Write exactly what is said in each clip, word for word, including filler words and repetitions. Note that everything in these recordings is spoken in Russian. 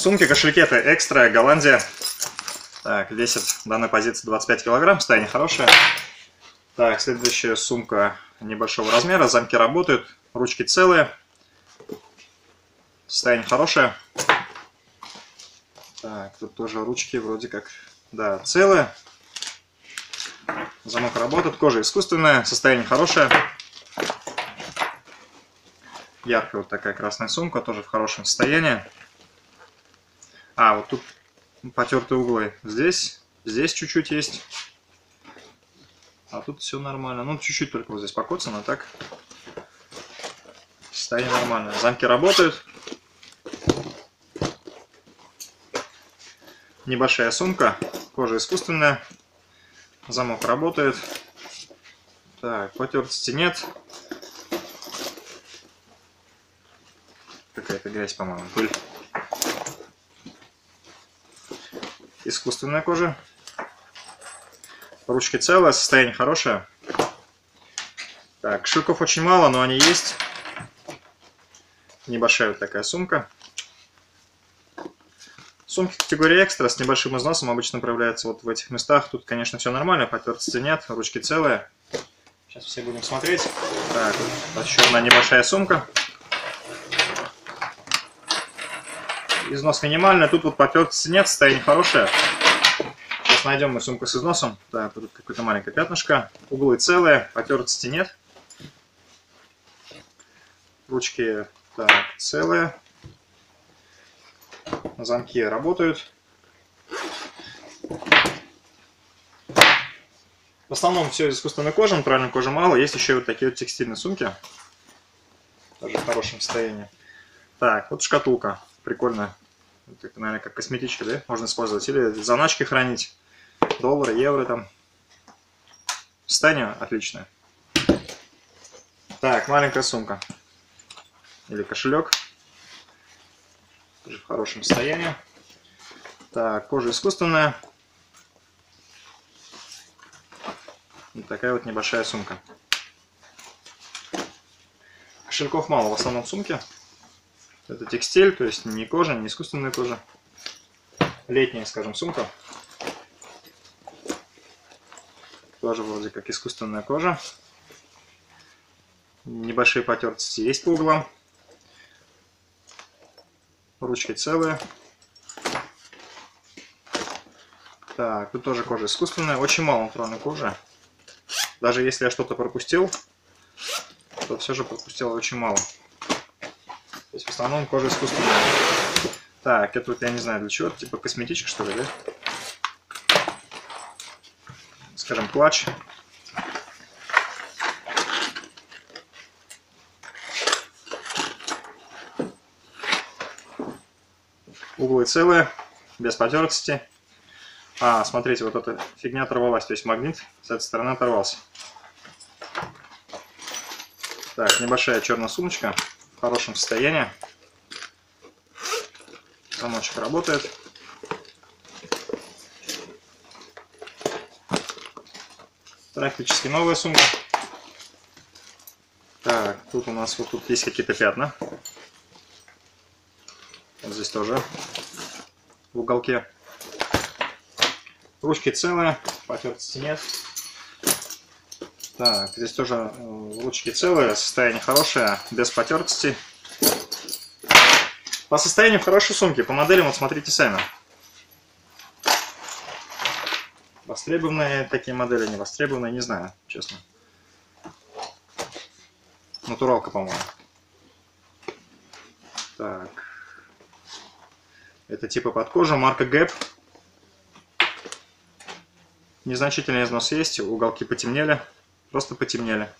Сумки, кошельки — это экстра, Голландия. Так, весит в данной позиции двадцать пять килограмм, состояние хорошее. Так, следующая сумка небольшого размера, замки работают, ручки целые, состояние хорошее. Так, тут тоже ручки вроде как, да, целые. Замок работает, кожа искусственная, состояние хорошее. Яркая вот такая красная сумка, тоже в хорошем состоянии. А, вот тут потертые углы. Здесь, здесь чуть-чуть есть. А тут все нормально. Ну, чуть-чуть только вот здесь покоцано, так. Состояние нормальное. Замки работают. Небольшая сумка. Кожа искусственная. Замок работает. Так, потертости нет. Какая-то грязь, по-моему, пыль. Искусственная кожа. Ручки целые, состояние хорошее. Так, кошельков очень мало, но они есть. Небольшая вот такая сумка. Сумки категории экстра с небольшим износом обычно проявляются вот в этих местах. Тут, конечно, все нормально, потертости нет, ручки целые. Сейчас все будем смотреть. Так, вот еще одна небольшая сумка. Износ минимальный, тут вот потертости нет, состояние хорошее. Сейчас найдем мы сумку с износом. Так, тут какое-то маленькое пятнышко. Углы целые, потертости нет. Ручки так, целые. Замки работают. В основном все из искусственной кожи, натуральной кожи мало. Есть еще вот такие вот текстильные сумки. Тоже в хорошем состоянии. Так, вот шкатулка. Прикольная. Это, наверное, как косметичка, да? Можно использовать. Или заначки хранить. Доллары, евро там. Состояние отличное. Так, маленькая сумка. Или кошелек. Тоже в хорошем состоянии. Так, кожа искусственная. Вот такая вот небольшая сумка. Кошельков мало, в основном сумки. Это текстиль, то есть не кожа, не искусственная кожа. Летняя, скажем, сумка. Тоже вроде как искусственная кожа. Небольшие потертости есть по углам. Ручки целые. Так, тут тоже кожа искусственная. Очень мало натуральной кожи. Даже если я что-то пропустил, то все же пропустил очень мало. То есть в основном кожа искусственная. Так, это вот я не знаю для чего, типа косметичка что ли, да? Скажем, клатч. Углы целые, без потертости. А, смотрите, вот эта фигня оторвалась, то есть магнит с этой стороны оторвался. Так, небольшая черная сумочка. В хорошем состоянии. Замочек работает. Практически новая сумка. Так, тут у нас вот тут есть какие-то пятна. Вот здесь тоже в уголке. Ручки целые, потертости нет. Так, здесь тоже ручки целые, состояние хорошее, без потертости. По состоянию хорошей сумки, по моделям вот смотрите сами. Востребованные такие модели, не востребованные, не знаю, честно. Натуралка, по-моему. Так. Это типа под кожу, марка гэп. Незначительный износ есть, уголки потемнели. Просто потемнели.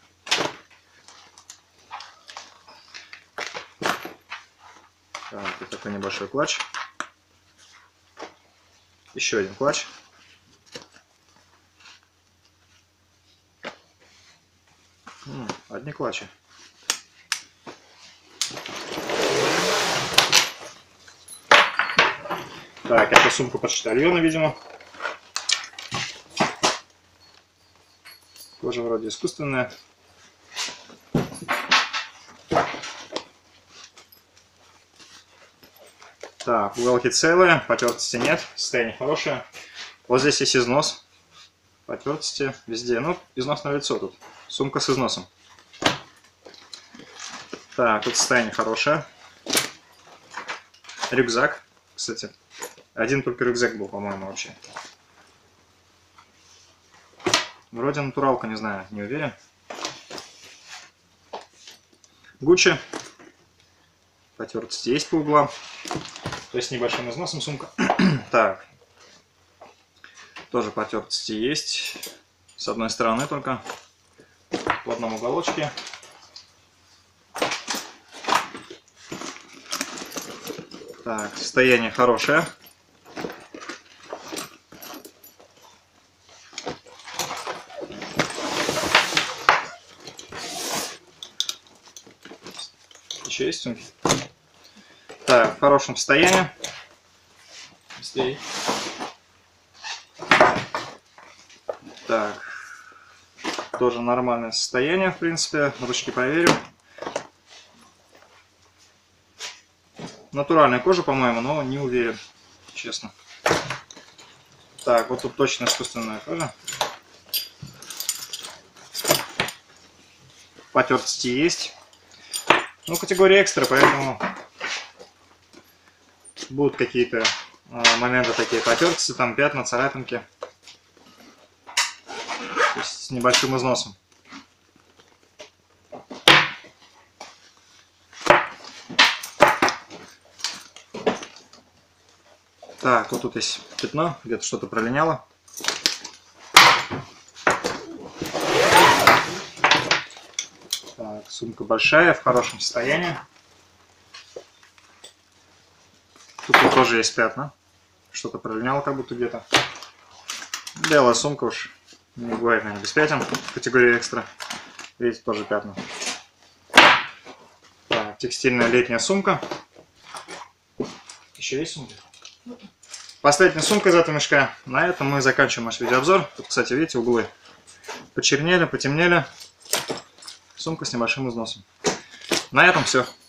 Так, вот такой небольшой клатч. Еще один клатч. М, одни клатчи. Так, это сумка почтальона, видимо. Кожа вроде искусственная. Так, уголки целые, потертости нет, состояние хорошее. Вот здесь есть износ, потертости везде. Ну, износ на лицо тут. Сумка с износом. Так, тут состояние хорошее. Рюкзак, кстати. Один только рюкзак был, по-моему, вообще. Вроде натуралка, не знаю, не уверен. Гуччи. Потертости есть по углам. То есть с небольшим износом сумка. Так. Тоже потертости есть. С одной стороны только. В одном уголочке. Так, состояние хорошее. Еще есть сумки? Так, в хорошем состоянии. Быстрее. Так, тоже нормальное состояние, в принципе. Ручки проверю. Натуральная кожа, по-моему, но не уверен, честно. Так, вот тут точно искусственная кожа. Потертости есть. Ну, категория экстра, поэтому будут какие-то э, моменты такие потертости, там пятна, царапинки. То есть с небольшим износом. Так, вот тут есть пятно, где-то что-то пролиняло. Так, сумка большая, в хорошем состоянии. Тут вот тоже есть пятна. Что-то пролиняло как будто где-то. Белая сумка уж не бывает, наверное, без пятен. Категория экстра. Видите, тоже пятна. Так, текстильная летняя сумка. Еще есть сумка? Последняя сумка из этого мешка. На этом мы заканчиваем наш видеообзор. Тут, кстати, видите, углы почернели, потемнели. Сумка с небольшим износом. На этом все.